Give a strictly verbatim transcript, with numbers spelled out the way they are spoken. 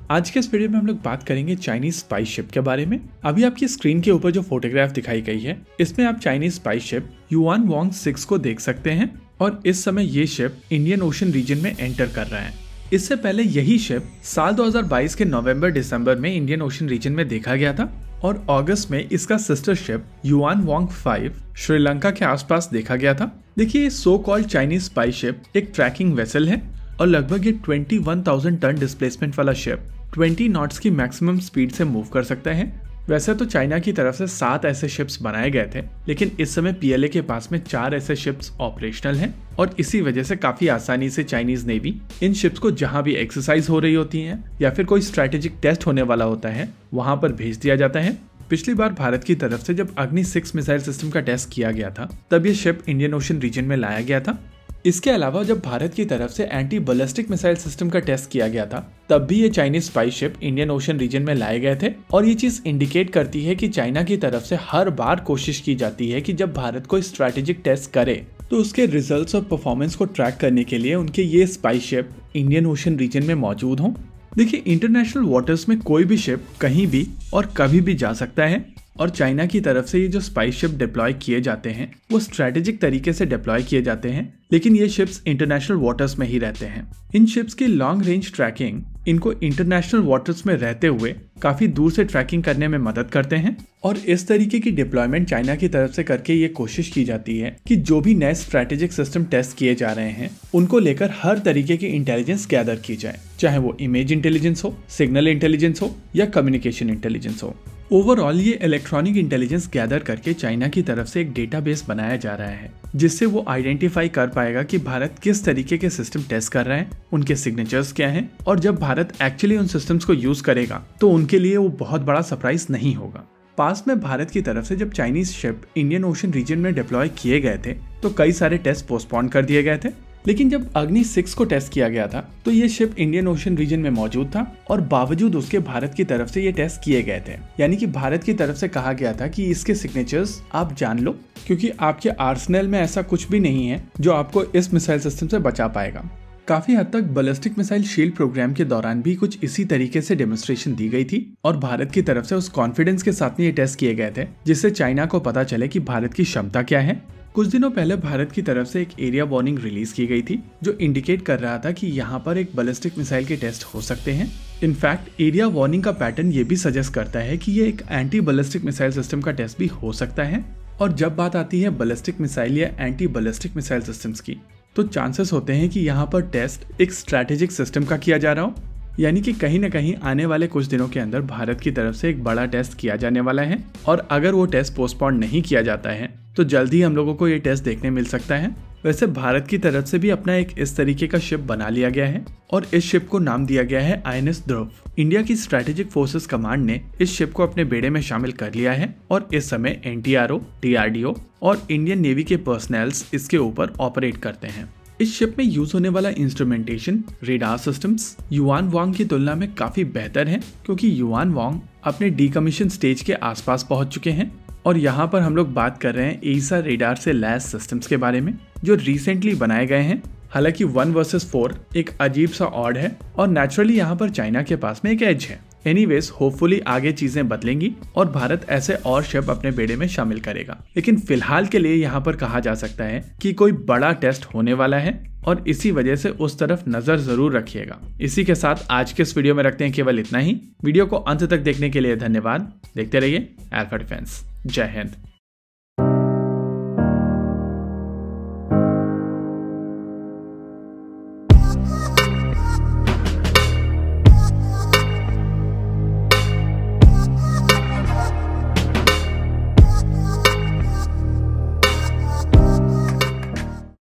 आज के इस वीडियो में हम लोग बात करेंगे चाइनीज स्पाई शिप के बारे में। अभी आपकी स्क्रीन के ऊपर जो फोटोग्राफ दिखाई गई है, इसमें आप Chinese spy ship Yuan Wang six को देख सकते हैं और इस समय ये शिप इंडियन ओशन रीजन में एंटर कर रहा है। इससे पहले यही शिप साल दो हज़ार बाईस के नवंबर दिसंबर में इंडियन ओशन रीजन में देखा गया था और अगस्त में इसका sister ship Yuan Wang five Sri Lanka के आसपास देखा गया था। देखिए, so called Chinese spy ship एक ट्रैकिंग वेसल है और लगभग ये इक्कीस हज़ार टन डिस्प्लेसमेंट वाला शिप बीस नॉट्स की मैक्सिमम स्पीड से मूव कर सकता है। वैसे तो चाइना की तरफ से सात ऐसे शिप्स बनाए गए थे, लेकिन इस समय पीएलए के पास में चार ऐसे शिप्स ऑपरेशनल हैं और इसी वजह से काफी आसानी से चाइनीज नेवी इन शिप्स को जहां भी एक्सरसाइज हो रही होती है या फिर कोई स्ट्रेटेजिक टेस्ट होने वाला होता है वहां पर भेज दिया जाता है। पिछली बार भारत की तरफ से जब अग्नि सिक्स मिसाइल सिस्टम का टेस्ट किया गया था, तब ये शिप इंडियन ओशन रीजन में लाया गया था। इसके अलावा जब भारत की तरफ से एंटी बैलिस्टिक मिसाइल सिस्टम का टेस्ट किया गया था, तब भी ये Chinese spy ship Indian Ocean region में लाए गए थे और ये चीज इंडिकेट करती है कि चाइना की तरफ से हर बार कोशिश की जाती है कि जब भारत कोई स्ट्रेटेजिक टेस्ट करे तो उसके रिजल्ट्स और परफॉर्मेंस को ट्रैक करने के लिए उनके ये spy ship Indian Ocean region में मौजूद हों। देखिए, इंटरनेशनल वाटर्स में कोई भी शिप कहीं भी और कभी भी जा सकता है और चाइना की तरफ से ये जो स्पाई शिप डिप्लॉय किए जाते हैं वो स्ट्रेटेजिक तरीके से डिप्लॉय किए जाते हैं, लेकिन ये शिप्स इंटरनेशनल वाटर्स में ही रहते हैं। इन शिप्स की लॉन्ग रेंज ट्रैकिंग इनको इंटरनेशनल वाटर्स में रहते हुए काफी दूर से ट्रैकिंग करने में मदद करते हैं और इस तरीके की डिप्लॉयमेंट चाइना की तरफ से करके ये कोशिश की जाती है कि जो भी नए स्ट्रेटेजिक सिस्टम टेस्ट किए जा रहे हैं उनको लेकर हर तरीके की इंटेलिजेंस गैदर की जाए, चाहे वो इमेज इंटेलिजेंस हो, सिग्नल इंटेलिजेंस हो या कम्युनिकेशन इंटेलिजेंस हो। ओवरऑल ये इलेक्ट्रॉनिक इंटेलिजेंस गैदर करके चाइना की तरफ से एक डेटाबेस बनाया जा रहा है, जिससे वो आइडेंटिफाई कर पाएगा कि भारत किस तरीके के सिस्टम टेस्ट कर रहा है, उनके सिग्नेचर्स क्या हैं और जब भारत एक्चुअली उन सिस्टम्स को यूज करेगा तो उनके लिए वो बहुत बड़ा सरप्राइज नहीं होगा। पास में भारत की तरफ से जब Chinese ship Indian Ocean region में डिप्लॉय किए गए थे तो कई सारे टेस्ट पोस्टपोन कर दिए गए थे, लेकिन जब अग्नि सिक्स को टेस्ट किया गया था तो ये शिप इंडियन ओशन रीजन में मौजूद था और बावजूद उसके भारत की तरफ से ये टेस्ट किए गए थे। यानी कि भारत की तरफ से कहा गया था कि इसके सिग्नेचर्स आप जान लो, क्योंकि आपके आर्सेनल में ऐसा कुछ भी नहीं है जो आपको इस मिसाइल सिस्टम से बचा पाएगा। काफी हद तक बैलिस्टिक मिसाइल शील्ड प्रोग्राम के दौरान भी कुछ इसी तरीके से डेमोन्स्ट्रेशन दी गई थी और भारत की तरफ से उस कॉन्फिडेंस के साथ में ये टेस्ट किए गए थे जिससे चाइना को पता चले कि भारत की क्षमता क्या है। कुछ दिनों पहले भारत की तरफ से एक एरिया वार्निंग रिलीज की गई थी जो इंडिकेट कर रहा था कि यहाँ पर एक बैलिस्टिक मिसाइल के टेस्ट हो सकते हैं। इनफैक्ट एरिया वार्निंग का पैटर्न ये भी सजेस्ट करता है कि ये एक एंटी बैलिस्टिक मिसाइल सिस्टम का टेस्ट भी हो सकता है। और जब बात आती है बैलिस्टिक मिसाइल या एंटी बैलिस्टिक मिसाइल सिस्टम्स की, तो चांसेस होते हैं कि यहाँ पर टेस्ट एक स्ट्रेटेजिक सिस्टम का किया जा रहा हो, यानी कि कहीं ना कहीं आने वाले कुछ दिनों के अंदर भारत की तरफ से एक बड़ा टेस्ट किया जाने वाला है और अगर वो टेस्ट पोस्टपोन नहीं किया जाता है तो जल्दी हम लोगों को ये टेस्ट देखने मिल सकता है। वैसे भारत की तरफ से भी अपना एक इस तरीके का शिप बना लिया गया है और इस शिप को नाम दिया गया है आईएनएस ध्रुव। इंडिया की स्ट्रेटेजिक फोर्सेस कमांड ने इस शिप को अपने बेड़े में शामिल कर लिया है और इस समय एनटीआरओ, डीआरडीओ और इंडियन नेवी के पर्सनल्स इसके ऊपर ऑपरेट करते हैं। इस शिप में यूज होने वाला instrumentation, radar systems Yuan Wang की तुलना में काफी बेहतर है, क्योंकि युआन वांग अपने डीकमीशन स्टेज के आसपास पहुंच चुके हैं। और यहाँ पर हम लोग बात कर रहे हैं एसा रेडार से लैस सिस्टम्स के बारे में जो रिसेंटली बनाए गए हैं। हालांकि वन वर्सेस फोर एक अजीब सा ऑड है और नेचुरली यहाँ पर चाइना के पास में एक एज है। एनीवेज, होपफुली आगे चीजें बदलेंगी और भारत ऐसे और शिप अपने बेड़े में शामिल करेगा, लेकिन फिलहाल के लिए यहाँ पर कहा जा सकता है कि कोई बड़ा टेस्ट होने वाला है और इसी वजह से उस तरफ नजर जरूर रखिएगा। इसी के साथ आज के इस वीडियो में रखते हैं केवल इतना ही। वीडियो को अंत तक देखने के लिए धन्यवाद। देखते रहिए अल्फा डिफेंस। जय हिंद।